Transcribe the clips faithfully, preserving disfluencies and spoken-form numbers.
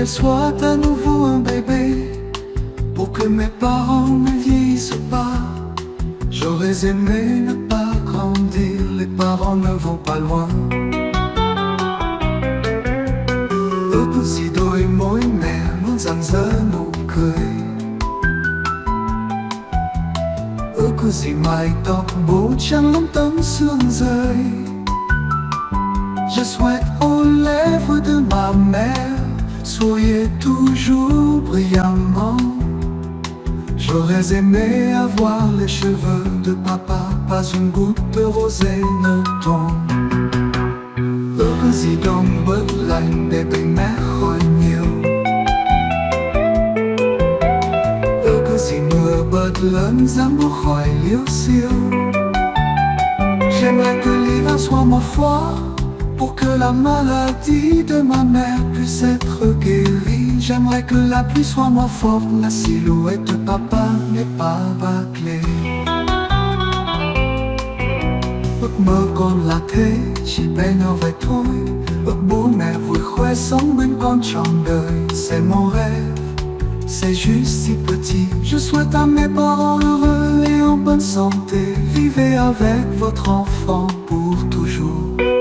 qu'elle soit à nouveau un bébé, pour que mes parents ne vieillissent pas. J'aurais aimé ne pas grandir, les parents ne vont pas loin. Ước gì đôi môi mẹ luôn rạng rỡ nụ cười. Ước gì mái tóc bố chẳng lông tấm sương rơi. Je souhaite aux lèvres de ma mère, souriez toujours brillamment. J'aurais aimé avoir les cheveux de papa, pas une goutte de rosée ne tombe. Ước gì đông bớt lạnh để bên mẹ khỏi nhiều. Ước gì mưa bớt lớn dám bước khỏi liêu xiêu. J'aimerais que l'hiver soit moins froid, pour que la maladie de ma mère puisse être guérie. J'aimerais que la pluie soit moins forte, la silhouette de papa n'est pas bâclée. Ước mơ còn là thế, chỉ bên nhau vậy thôi. Ước bố mẹ vui khoe sống bên con trọn đời. C'est mon rêve, c'est juste si petit. Je souhaite à mes parents heureux et en bonne santé. Vivez avec votre enfant pour toujours.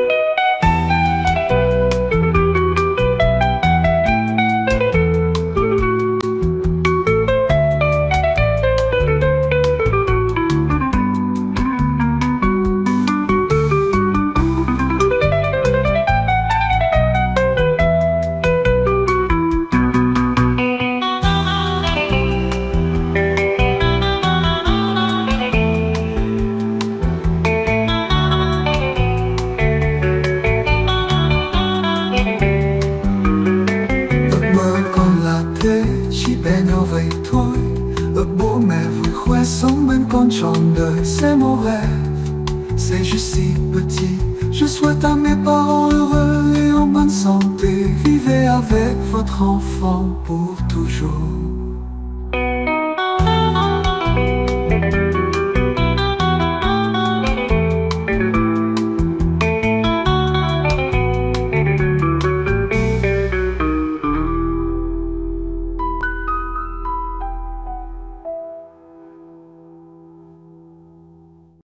Chỉ bên nhau vậy thôi. Ước bố mẹ vui khoe sống bên con trọn đời. C'est mon rêve, c'est juste si petit. Je souhaite à mes parents heureux et en bonne santé. Vivez avec votre enfant pour toujours.